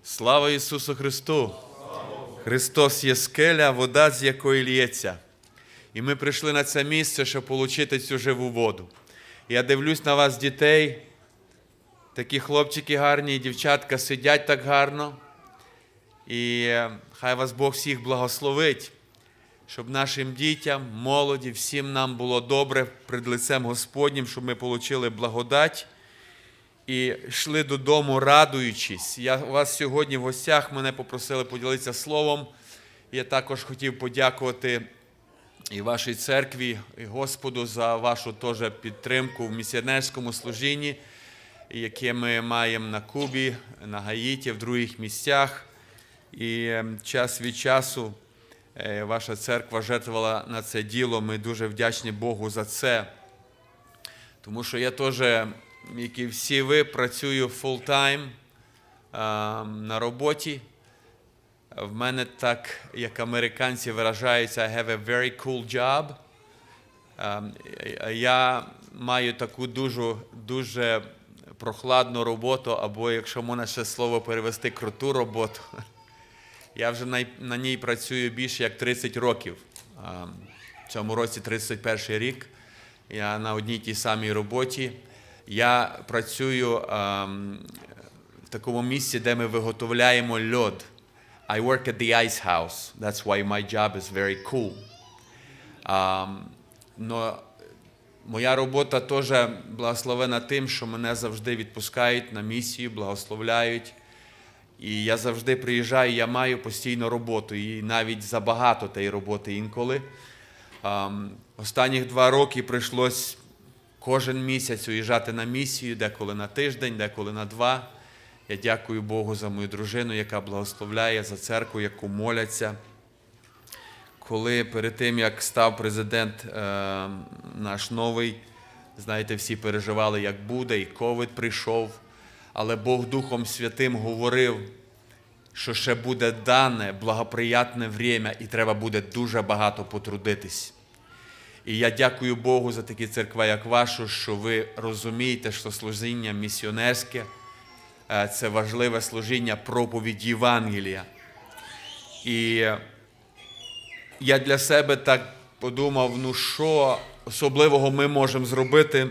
Слава Ісусу Христу! Христос є скеля, вода, з якої лється. І ми прийшли на це місце, щоб отримати цю живу воду. Я дивлюсь на вас, дітей. Такі хлопчики гарні, і дівчатка сидять так гарно. І хай вас Бог всіх благословить, щоб нашим дітям, молоді, всім нам було добре перед лицем Господнім, щоб ми отримали благодать і йшли додому, радуючись. Я у вас сьогодні в гостях, мене попросили поділитися словом. Я також хотів подякувати і вашій церкві, і Господу за вашу теж підтримку в місіонерському служінні, яке ми маємо на Кубі, на Гаїті, в других місцях. І час від часу ваша церква жертвувала на це діло. Ми дуже вдячні Богу за це. Тому що я теж, як і всі ви, працюю full-time на роботі. В мене так, як американці виражаються, I have a very cool job. Я маю таку дуже прохладну роботу, або, якщо можна ще слово перевести, круту роботу. Я вже на ній працюю більше як 30 років. В цьому році 31 рік. Я на одній тій самій роботі. Я працюю в такому місці, де ми виготовляємо льод. I work at the ice house. That's why my job is very cool. Но моя робота теж благословена тим, що мене завжди відпускають на місію, благословляють. І я завжди приїжджаю, я маю постійну роботу, і навіть забагато тієї роботи інколи. Останніх 2 роки прийшлось кожен місяць уїжджати на місію, деколи на тиждень, деколи на 2. Я дякую Богу за мою дружину, яка благословляє, за церкву, яку моляться. Коли перед тим, як став президент наш новий, знаєте, всі переживали, як буде, і ковід прийшов. Але Бог Духом Святим говорив, що ще буде дане благоприятне время, і треба буде дуже багато потрудитись. І я дякую Богу за такі церкви, як вашу, що ви розумієте, що служіння місіонерське – це важливе служіння проповіді Євангелія. І я для себе так подумав, ну що особливого ми можемо зробити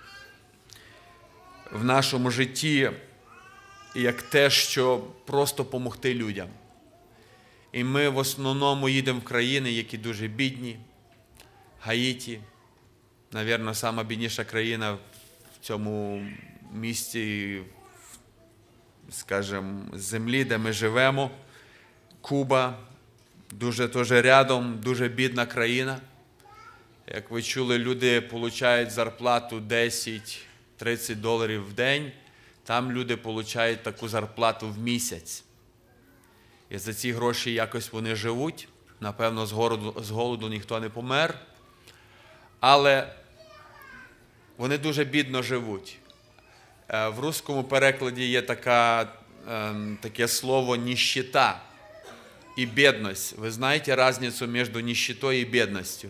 в нашому житті, як те, що просто допомогти людям. І ми в основному їдемо в країни, які дуже бідні. Гаїті, мабуть, сама бідніша країна в цьому місті, скажімо, землі, де ми живемо. Куба, дуже теж рядом, дуже бідна країна. Як ви чули, люди отримують зарплату 10-30 доларів в день, там люди отримують таку зарплату в місяць. І за ці гроші якось вони живуть. Напевно, з голоду ніхто не помер. Але вони дуже бідно живуть. В русскому перекладі є таке слово «ніщета» і «бідність». Ви знаєте різницю між ніщетою і бідністю?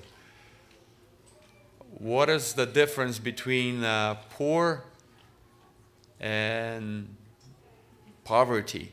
What is the difference between poor and poverty?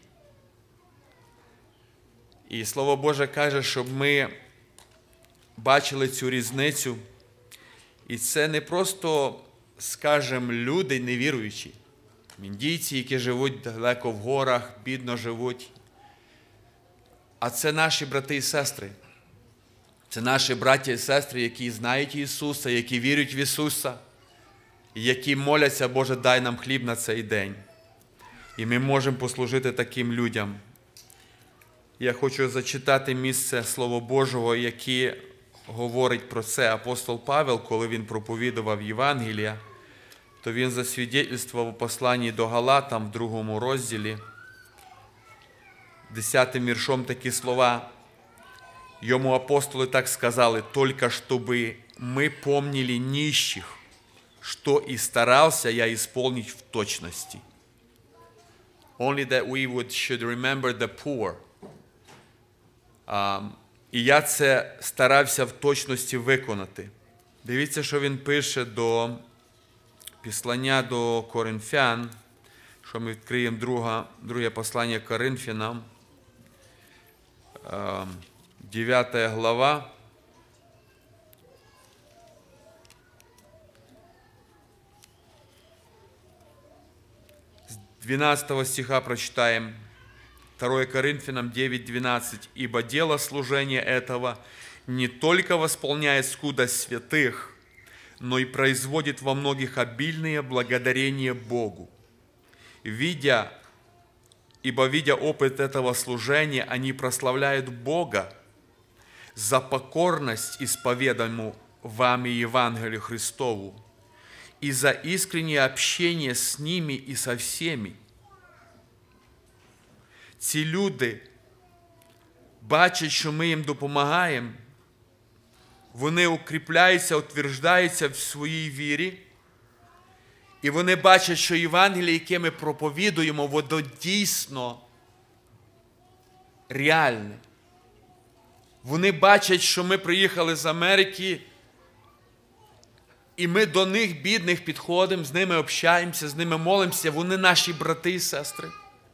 І Слово Боже каже, щоб ми бачили цю різницю. І це не просто, скажімо, люди невіруючі, індійці, які живуть далеко в горах, бідно живуть. А це наші брати і сестри. Це наші браття і сестри, які знають Ісуса, які вірять в Ісуса, які моляться, Боже, дай нам хліб на цей день. І ми можемо послужити таким людям. Я хочу зачитати місце Слова Божого, яке говорить про це. Апостол Павел, коли він проповідував Євангелія, то він засвідчив у посланні до Галатам в 2 розділі, 10 віршом такі слова. Йому апостоли так сказали: «Только чтобы мы помнили нищих, что и старался я исполнить в точности». Only that we should remember the poor. І я це старався в точності виконати. Дивіться, що він пише до післання до Коринфян, що ми відкриємо друге послання Коринфянам, 9 глава. 12 стиха прочитаем. 2 Коринфянам 9:12. «Ибо дело служения этого не только восполняет скудость святых, но и производит во многих обильное благодарение Богу. Ибо видя опыт этого служения, они прославляют Бога за покорность исповедаемому вами Евангелию Христову и за искреннее общение с ними и со всеми». Ці люди бачать, що ми їм допомагаємо, вони укріпляються, утверждаються в своїй вірі, і вони бачать, що Євангеліє, яке ми проповідуємо, воно дійсно реальне. Вони бачать, що ми приїхали з Америки, і ми до них, бідних, підходимо, з ними общаємося, з ними молимося, вони наші брати і сестри.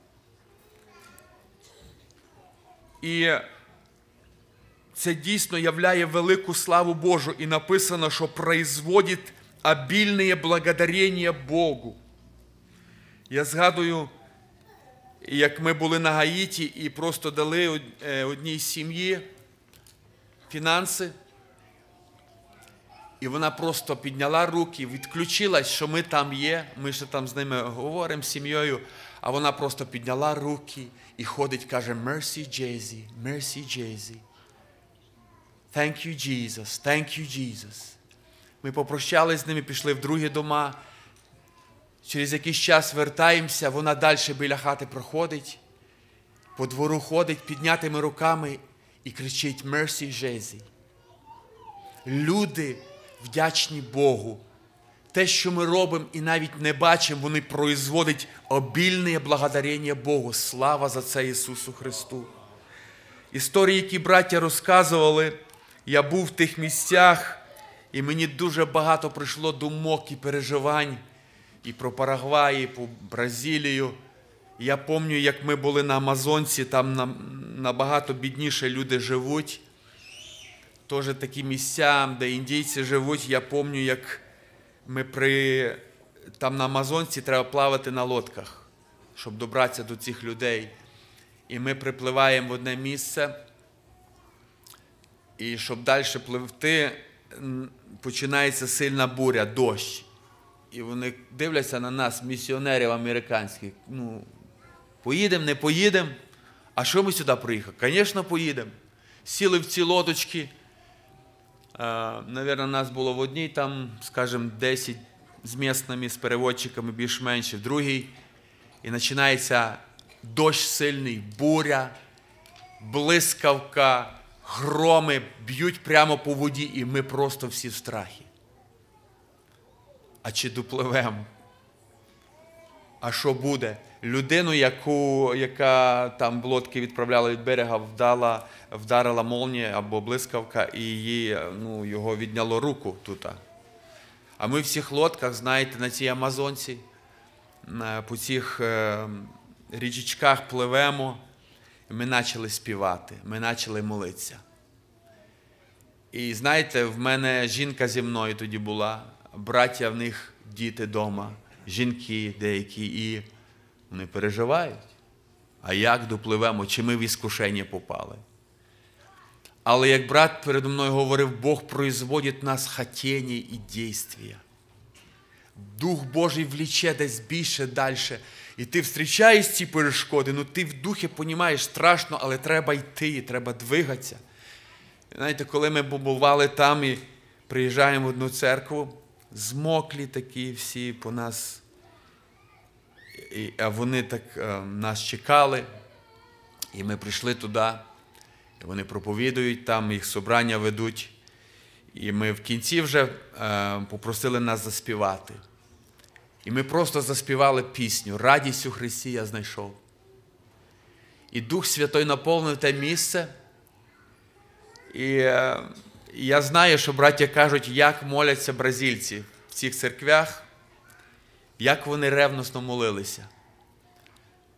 І це дійсно являє велику славу Божу. І написано, що производить обильне благодарення Богу. Я згадую, як ми були на Гаїті і просто дали одній сім'ї фінанси. І вона просто підняла руки, відключилась, що ми там є. Ми ще там з ними говоримо, з сім'єю. А вона просто підняла руки і ходить, каже: «Mercy, Jay-Z, mercy, Jay-Z. Thank you, Jesus, thank you, Jesus». Ми попрощались з ними, пішли в другі дома. Через якийсь час вертаємося, вона далі біля хати проходить, по двору ходить, піднятими руками і кричить: «Mercy, Jay-Z». Люди вдячні Богу. Те, що ми робимо і навіть не бачимо, вони производять обільне благодарення Богу. Слава за це Ісусу Христу. Історії, які браття розказували, я був в тих місцях, і мені дуже багато прийшло думок і переживань і про Парагвай, і про Бразилію. Я пам'ятаю, як ми були на Амазонці, там набагато бідніше люди живуть. Теж такі місця, де індійці живуть. Я пам'ятаю, як ми там на Амазонці треба плавати на лодках, щоб добратися до цих людей. І ми припливаємо в одне місце, і щоб далі пливти, починається сильна буря, дощ. І вони дивляться на нас, місіонерів американських. Поїдемо, не поїдемо? А що ми сюди приїхали? Звісно, поїдемо. Сіли в ці лодочки. Навірно, нас було в одній, там, скажімо, 10 з місцевими, з переводчиками, більш-менш, в другій. І починається дощ сильний, буря, блискавка, громи б'ють прямо по воді, і ми просто всі в страхі. А чи допливемо? А що буде? Людину, яка там в лодки відправляла від берега, вдарила молнія або блискавка, і його відняло руку тут. А ми в цих лодках, знаєте, на цій Амазонці, по цих річечках пливемо, і ми почали співати, ми почали молитися. І знаєте, в мене жінка зі мною тоді була, браття в них, діти вдома, жінки деякі, і вони переживають. А як допливемо? Чи ми в іскушення попали? Але як брат передо мною говорив, Бог производить в нас хотіння і дійствия. Дух Божий вліче десь більше, далі. І ти зустрічаєш ці перешкоди, ти в духі розумієш, страшно, але треба йти, треба двигатися. Знаєте, коли ми побували там і приїжджаємо в одну церкву, змоклі такі всі по нас, а вони так нас чекали, і ми прийшли туди, і вони проповідують там, їх собрання ведуть, і ми в кінці вже попросили нас заспівати. І ми просто заспівали пісню «Радість у Христі я знайшов». І Дух Святой наповнив те місце, і я знаю, що браття кажуть, як моляться бразильці в цих церквях, як вони ревносно молилися.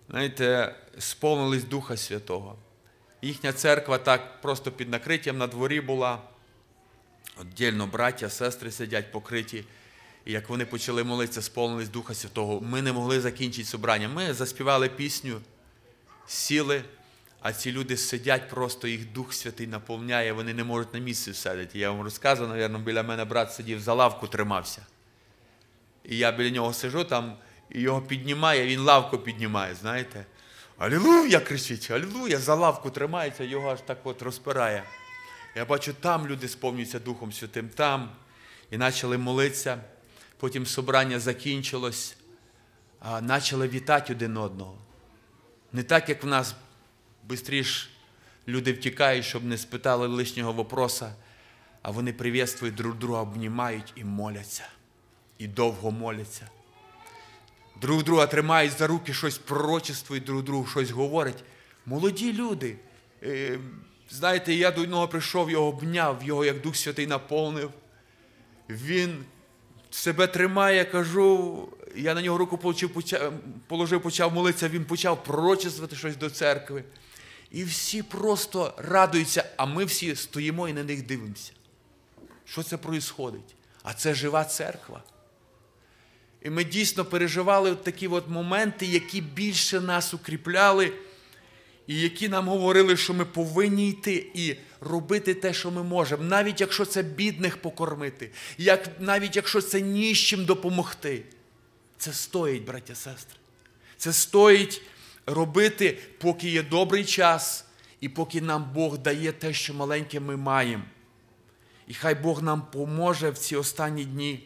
знаєте, сповнились Духа Святого. Їхня церква так просто під накриттям на дворі була. Отдільно браття, сестри сидять покриті. І як вони почали молитися, сповнились Духа Святого, ми не могли закінчити собрання. Ми заспівали пісню, сіли, а ці люди сидять, просто їх Дух Святий наповняє, вони не можуть на місці сидіти. Я вам розказував, мабуть, біля мене брат сидів, за лавку тримався. І я біля нього сиджу там, і його піднімає, він лавку піднімає, знаєте. Алілуя, кричить, алілуя, за лавку тримається, його аж так от розпирає. Я бачу, там люди сповнюються Духом Святим, там. І почали молитися. Потім собрання закінчилось, а почали вітати один одного. Не так, як в нас швидше люди втікають, щоб не спитали лишнього вопроса, а вони привітствують друг друга, обнімають і моляться. І довго моляться. Друг друга тримають за руки, щось пророчествують, друг другу щось говорять. Молоді люди. Знаєте, я до одного прийшов, його обняв, його як Дух Святий наповнив. Він себе тримає, кажу, я на нього руку положив, почав молитися, він почав пророчествувати щось до церкви. І всі просто радуються, а ми всі стоїмо і на них дивимося. Що це відбувається? А це жива церква. І ми дійсно переживали такі от моменти, які більше нас укріпляли, і які нам говорили, що ми повинні йти і робити те, що ми можемо, навіть якщо це бідних покормити, навіть якщо це ні з чим допомогти. Це стоїть, браття, сестри. Це стоїть робити, поки є добрий час, і поки нам Бог дає те, що маленьке ми маємо. І хай Бог нам поможе в ці останні дні,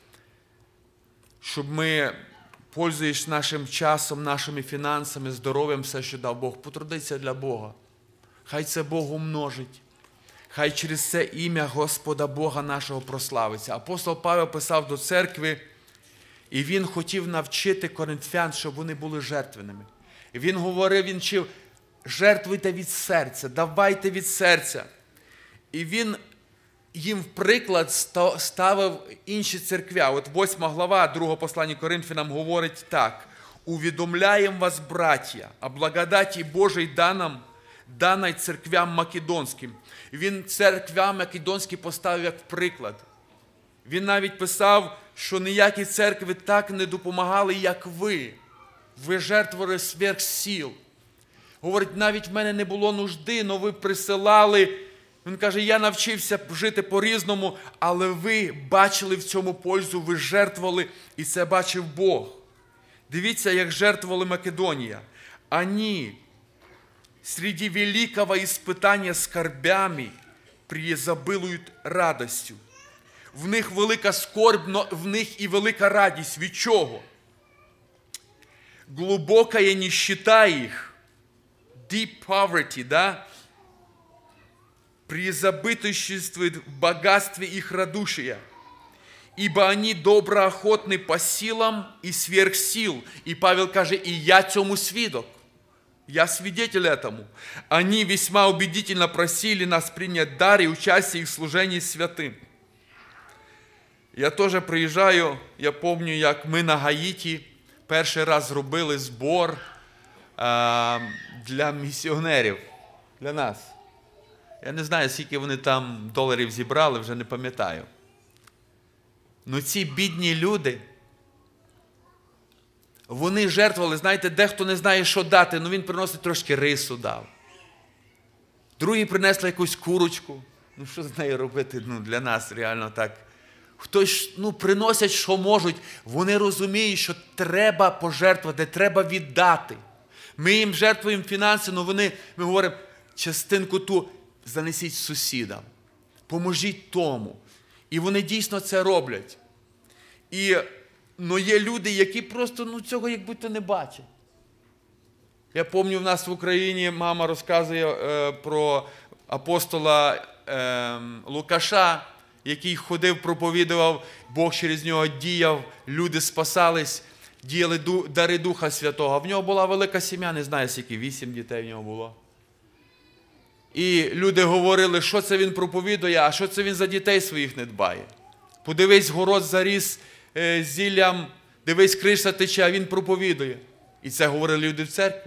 щоб ми, пользуючись нашим часом, нашими фінансами, здоров'ям, все, що дав Бог, потрудитися для Бога. Хай це Бог умножить. Хай через це ім'я Господа Бога нашого прославиться. Апостол Павел писав до церкви, і він хотів навчити коринфян, щоб вони були жертвеними. І він говорив, він вчив, жертвуйте від серця, давайте від серця. І він їм в приклад ставив інші церквя. От 8 глава 2 послання Коринфянам говорить так. «Увідомляємо вас, браття, о благодаті Божій даній церквям македонським». Він церквям македонським поставив як приклад. Він навіть писав, що ніякі церкви так не допомагали, як ви. Ви жертвували сверх сил. Говорить, навіть в мене не було нужди, але ви присилали. Він каже, я навчився жити по-різному, але ви бачили в цьому пользу, ви жертвували, і це бачив Бог. Дивіться, як жертвували Македонія. Они среди великого испытания скорбями преизобилують радостю. В них велика скорбь, но в них і велика радість. Від чого? Глубокая нищета їх, deep poverty, да? Преизобыточествует в богатстве их радушия, ибо они доброохотны по силам и сверх сил. И Павел каже, и я цьому свідок. Я свидетель этому. Они весьма убедительно просили нас принять дар и участие в служении святым. Я теж приїжджаю, я пам'ятаю, як ми на Гаїті перший раз зробили збор для місіонерів, для нас. Я не знаю, скільки вони там доларів зібрали, вже не пам'ятаю. Ну ці бідні люди, вони жертвували, знаєте, дехто не знає, що дати, ну він приносить трошки рису дав. Другі принесли якусь курочку. Ну що з нею робити? Ну для нас реально так. Хтось, приносять, що можуть. Вони розуміють, що треба пожертвувати, треба віддати. Ми їм жертвуємо фінанси, але ми говоримо, частинку ту занесіть сусідам, поможіть тому. І вони дійсно це роблять. І є люди, які просто цього як будь-то не бачать. Я пам'ятаю, в нас в Україні мама розказує про апостола Лукаша, який ходив, проповідував, Бог через нього діяв, люди спасались, діяли дари Духа Святого. В нього була велика сім'я, не знаю, скільки, 8 дітей в нього було. І люди говорили, що це він проповідує, а що це він за дітей своїх не дбає. Подивись, город заріс зіллям, дивись, криша тече, а він проповідує. І це говорили люди в церкві.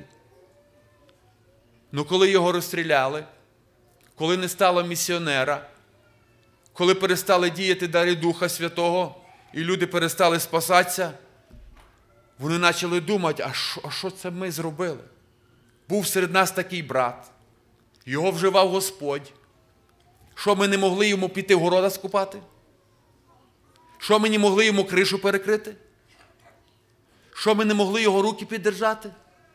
Ну коли його розстріляли, коли не стало місіонера, коли перестали діяти дари Духа Святого, і люди перестали спасатися, вони почали думати, а що це ми зробили? Був серед нас такий брат, його вживав Господь. Що ми не могли йому піти в города скупати? Що ми не могли йому кришу перекрити? Що ми не могли його руки піддержати?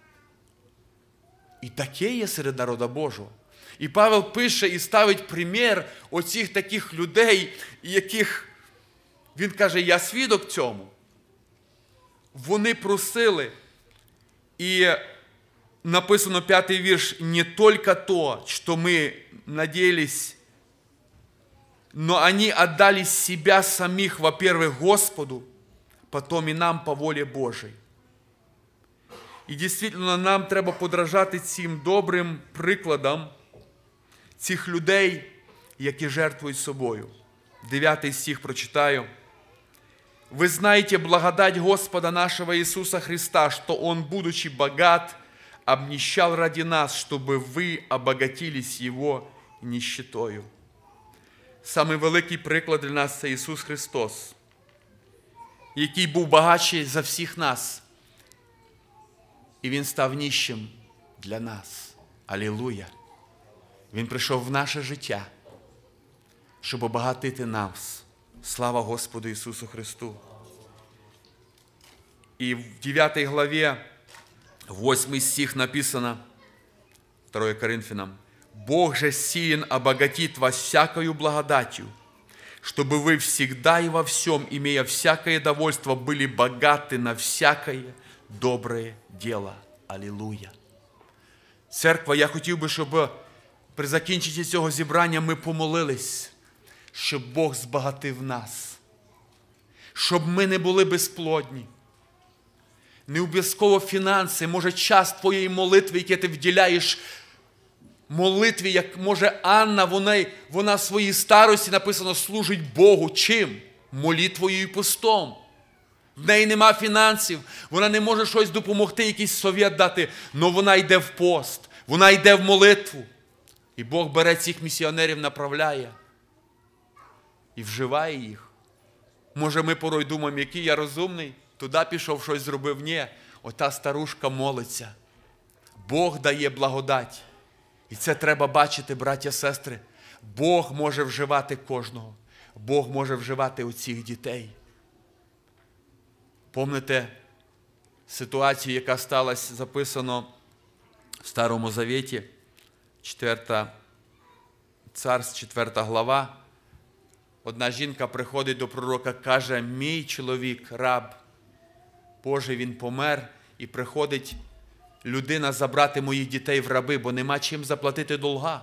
І таке є серед народа Божого. І Павел пише і ставить примір оцих таких людей, яких, він каже, я свідок цьому. Вони просили, і написано 5-й вірш, не только то, что мы надеялись, но они отдали себя самих, во-первых, Господу, потом і нам по волі Божій. І дійсно нам треба подражати цим добрим прикладам цих людей, які жертвують собою. 9 стих прочитаю. «Вы знаете благодать Господа нашего Иисуса Христа, что Он, будучи богат, обнищал ради нас, чтобы вы обогатились Его нищетою». Самий великий приклад для нас – це Ісус Христос, який був багатший за всіх нас. І Він став ніщим для нас. Алілуя! Він прийшов в наше життя, щоб обагатити нас. Слава Господу Ісусу Христу! І в 9 главі, 8 стих написано, 2 Коринфянам, «Бог же силен обогатит вас всякою благодатью, чтобы вы всегда и во всем, имея всякое довольство, были богаты на всякое доброе дело». Алілуя! Церква, я хотів би, щоб при закінченні цього зібрання ми помолились, щоб Бог збагатив нас, щоб ми не були безплодні. Не обов'язково фінанси, може час твоєї молитви, яке ти вділяєш молитві, як може Анна, вона в своїй старості, написано, служить Богу. Чим? Молитвою і постом. В неї нема фінансів, вона не може щось допомогти, якийсь совет дати, але вона йде в пост, вона йде в молитву. І Бог бере цих місіонерів, направляє і вживає їх. Може ми порой думаємо, який я розумний, туди пішов, щось зробив. Ні, ота старушка молиться. Бог дає благодать. І це треба бачити, браття, сестри. Бог може вживати кожного. Бог може вживати оцих дітей. Пам'ятаєте ситуацію, яка сталася, записано в Старому Завіті, 4 Царств, 4 глава. Одна жінка приходить до пророка, каже, мій чоловік, раб Божий, він помер, і приходить людина забрати моїх дітей в раби, бо нема чим заплатити долга.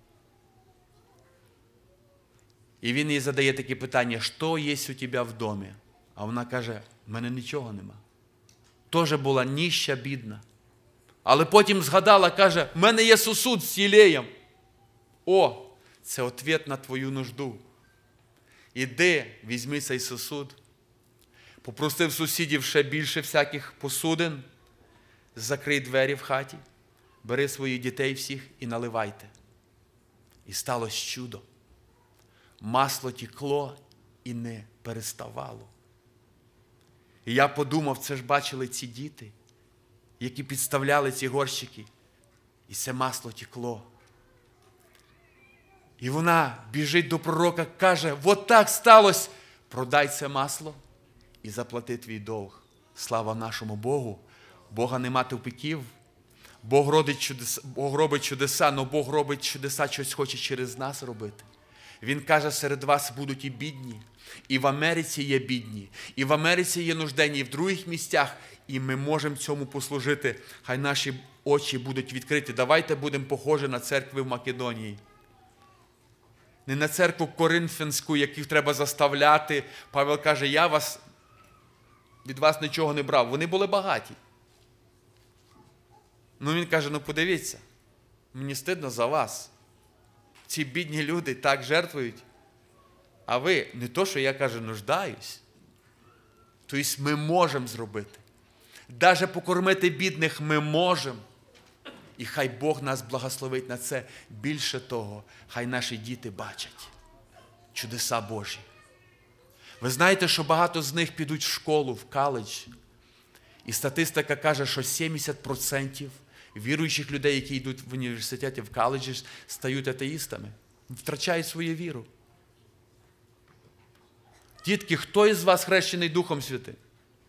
І він їй задає таке питання, що є у тебе в домі? А вона каже, в мене нічого нема. Теж була ніща, бідна. Але потім згадала, каже, в мене є сосуд з єлеєм. О, це відповідь на твою нужду. Іди, візьми цей сосуд, попросив сусідів ще більше всяких посудин, закрий двері в хаті, бери своїх дітей всіх і наливайте. І сталося чудо. Масло тікло і не переставало. І я подумав, це ж бачили ці діти, які підставляли ці горщики, і це масло тікло. І вона біжить до пророка, каже, от так сталося, продай це масло і заплати твій долг. Слава нашому Богу. Бога нема тупиків. Бог робить чудеса, але Бог робить чудеса, щось хоче через нас робити. Він каже, серед вас будуть і бідні, і в Америці є бідні, і в Америці є нужденні, і в других місцях, і ми можемо цьому послужити. Хай наші очі будуть відкриті. Давайте будемо похожі на церкви в Македонії. Не на церкву Коринфянську, яких треба заставляти. Павел каже, я від вас нічого не брав. Вони були багаті. Ну він каже, ну подивіться, мені стидно за вас. Ці бідні люди так жертвують. А ви, не то, що я, каже, нуждаюсь. Тобто ми можемо зробити. Даже покормити бідних ми можемо. І хай Бог нас благословить на це. Більше того, хай наші діти бачать чудеса Божі. Ви знаєте, що багато з них підуть в школу, в коледж. І статистика каже, що 70% віруючих людей, які йдуть в університеті, в коледжі, стають атеїстами. Втрачають свою віру. Дітки, хто із вас хрещений Духом Святим?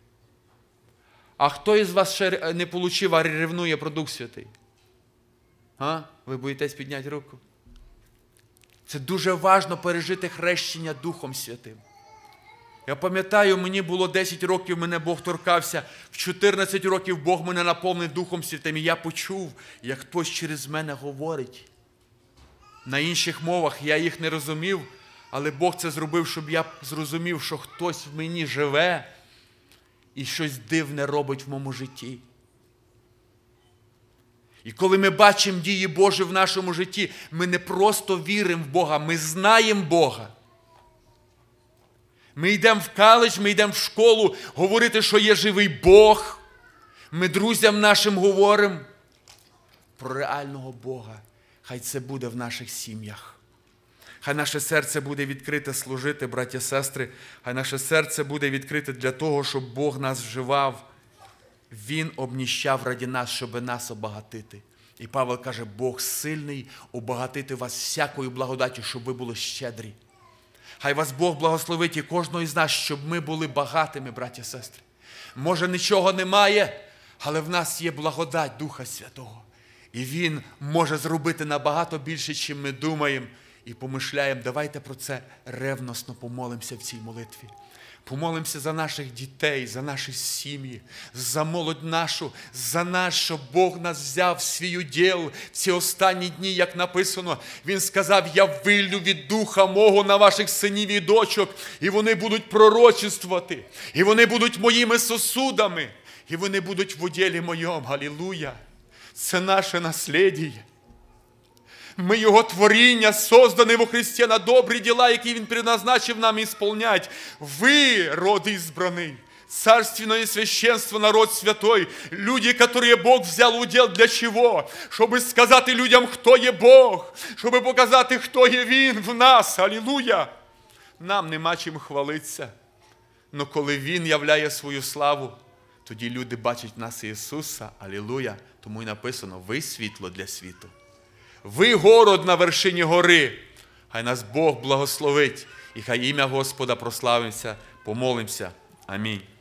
А хто із вас ще не отримав, а ревнує про Дух Святий? Ви боїтесь підняти руку? Це дуже важливо пережити хрещення Духом Святим. Я пам'ятаю, мені було 10 років, мене Бог торкався. В 14 років Бог мене наповнив Духом Святим. І я почув, як хтось через мене говорить. На інших мовах я їх не розумів, але Бог це зробив, щоб я зрозумів, що хтось в мені живе і щось дивне робить в моєму житті. І коли ми бачимо дії Божі в нашому житті, ми не просто віримо в Бога, ми знаємо Бога. Ми йдемо в коледж, ми йдемо в школу говорити, що є живий Бог. Ми друзям нашим говоримо про реального Бога. Хай це буде в наших сім'ях. Хай наше серце буде відкрите служити, браті і сестри. Хай наше серце буде відкрите для того, щоб Бог нас вживав. Він обніщав раді нас, щоб нас обагатити. І Павел каже, Бог сильний обагатити вас всякою благодаттю, щоб ви були щедрі. Хай вас Бог благословить і кожного із нас, щоб ми були багатими, браті і сестри. Може, нічого немає, але в нас є благодать Духа Святого. І Він може зробити набагато більше, чим ми думаємо і помишляємо. Давайте про це ревносно помолимося в цій молитві. Помолимося за наших дітей, за наші сім'ї, за молодь нашу, за нас, щоб Бог нас взяв в свій уділ в ці останні дні, як написано. Він сказав, я виллю від Духа мого на ваших синів і дочок, і вони будуть пророчествувати, і вони будуть моїми сосудами, і вони будуть в уділі моєму. Алілуя! Це наше насліддя. Ми Його творіння, создані во Христі на добрі діла, які Він предназначив нам ісполнять. Ви, род избранный, царственное священство, народ святой, люди, которые Бог взял удел для чего? Щоб сказати людям, хто є Бог, щоб показати, хто є Він в нас. Алілуя! Нам нема чим хвалитися. Но коли Він являє свою славу, тоді люди бачать в нас Ісуса. Алілуя! Тому і написано, ви світло для світу. Ви город на вершині гори. Хай нас Бог благословить. І хай ім'я Господа прославиться. Помолимося. Амінь.